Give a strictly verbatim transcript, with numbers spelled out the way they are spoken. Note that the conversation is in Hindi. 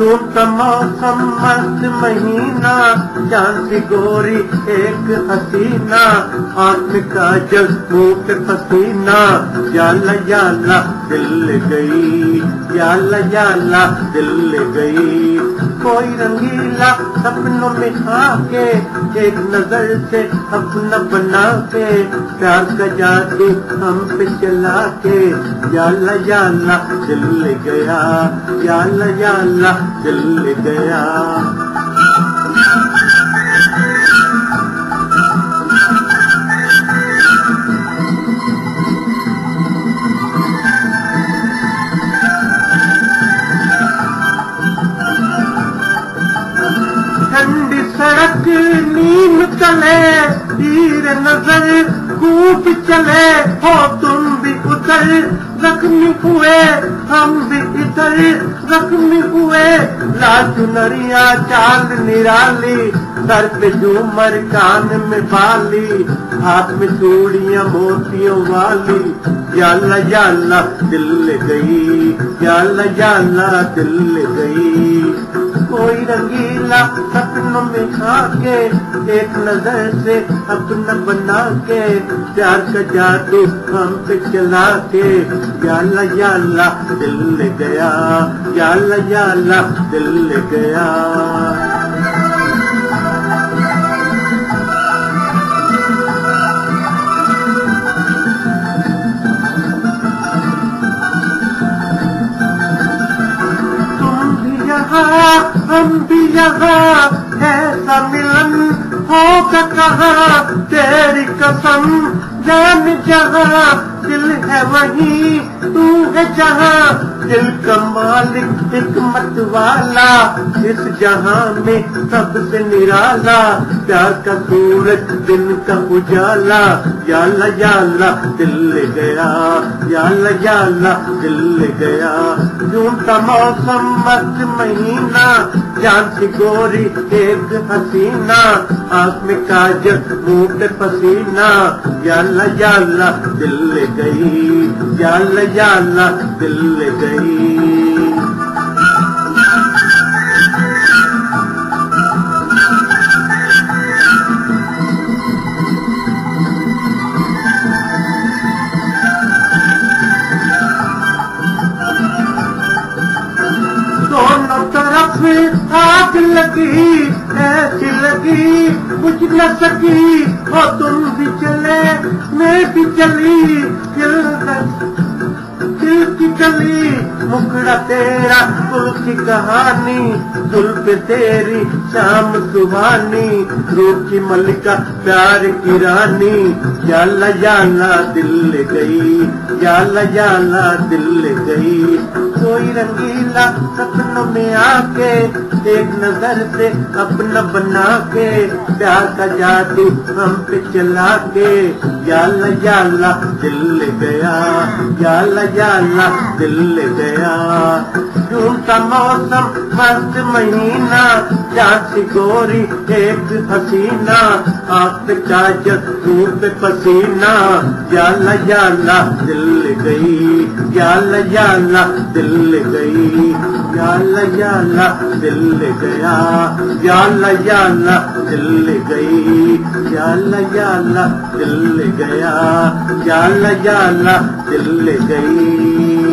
झूठा मौसम मस्त महीना, चांद सी गोरी एक हसीना, आँख में काजल मुँह पे पसीना, याला याला दिल गई, याला याला दिल गई। कोई रंगीला सपनों में आके एक नजर से अपना बना के, प्यार का जादू हम पे चला के, याला याला दिल गया, याला याला दिल गया। ठंडी सड़क नीम तले तीर नजर खूब चले, हो तुम भी उधर जख्मी हुए हम भी इधर जख्मी हुए। लाल चुनरिया चांद निराली, सर पे झूमर कान में बाली, हाथ में चूड़ियां मोतियों वाली, याला याला दिल गई, याला याला दिल गई। कोई रंगीला सपनों में आके एक नजर से अपना बना के, प्यार का जादू हम पे चला के, याला याला दिल गया, याला याला दिल गया। हम भी यहाँ ऐसा मिलन होगा कहाँ, तेरी कसम जान जहाँ दिल है वहीं तू है जहाँ। दिल का मालिक हिकमत वाला, इस जहाँ में सबसे निराला, प्यार का सूरज दिन का उजाला, याला याला दिल गया, याला याला दिल गया। झूठा मौसम मस्त महीना, चांद सी गोरी एक हसीना, आँख में काजल मुँह पे पसीना, याला याला दिल गई, याला याला दिल गई। दोनों तरफ आग लगी ऐसी लगी बुझ न सकी, हो तुम भी चले मैं भी चली, दिल की गली मुखड़ा तेरा गुल की कहानी, जुल्फ तेरी शाम सुहानी, रूप की मल्लिका प्यार की रानी, याला याला दिल गई, याला याला दिल गई। कोई रंगीला सपनों में आके एक नजर से अपना बना के, प्यार का जादू हम पे चला के, याला याला दिल गया, याला याला दिल गया। झूठा मौसम मस्त महीना, चांद सी गोरी एक हसीना, आँख पे काजल मुँह पे पसीना, याला याला दिल गई, याला याला दिल गई, याला याला दिल गया, याला याला दिल गई, याला याला दिल गया, याला याला दिल गई।